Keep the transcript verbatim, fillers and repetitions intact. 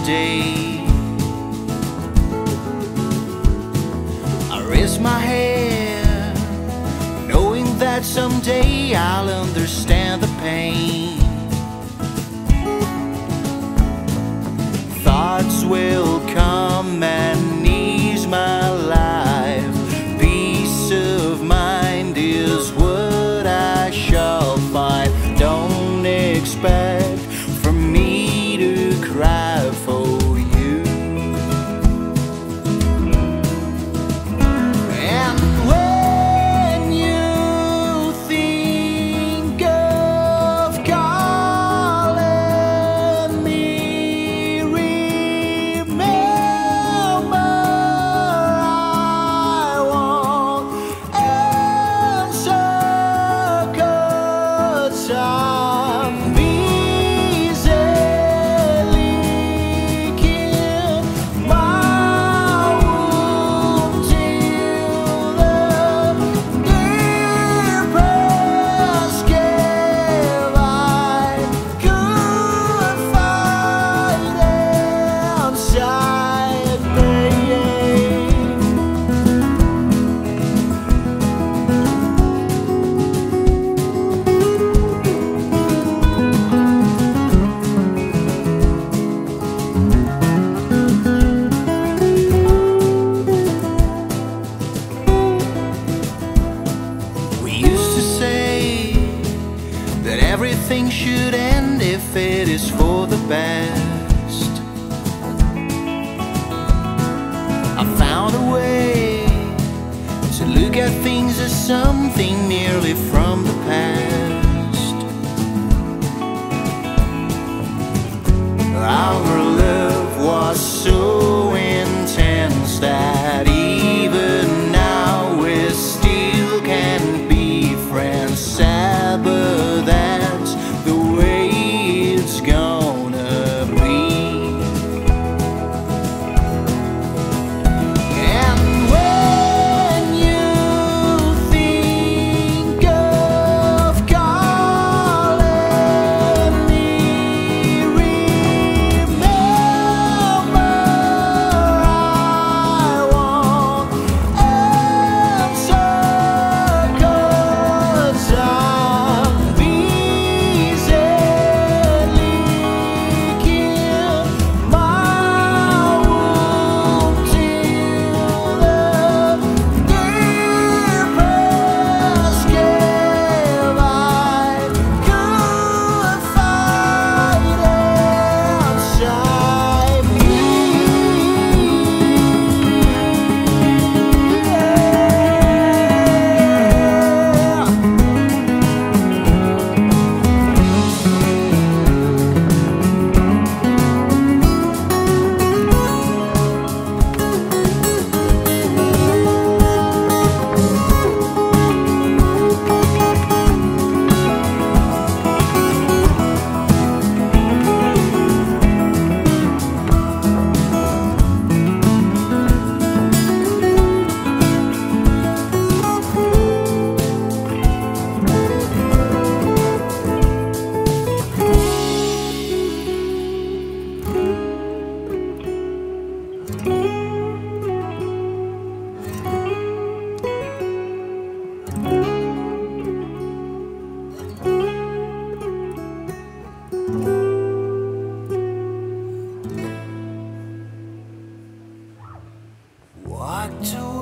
day. I raise my head, knowing that someday I'll understand the pain. Thoughts will come and ease my life. Peace of mind is what I shall find. Don't expect for me to cry for you. And when you think of calling me, remember I won't answer, 'cause I'm easily kill my wound till the deepest cave I could find inside me. We used to say that everything should end if it is for the best. I found a way to look at things as something merely from the past. Our love was so intense that even now we still can't be friends. Sad, but that's the way it's gonna be. And when you think of calling me, remember I won't answer, 'cause I'm easily kill my wound till the deepest cave I could find inside me. Walked away.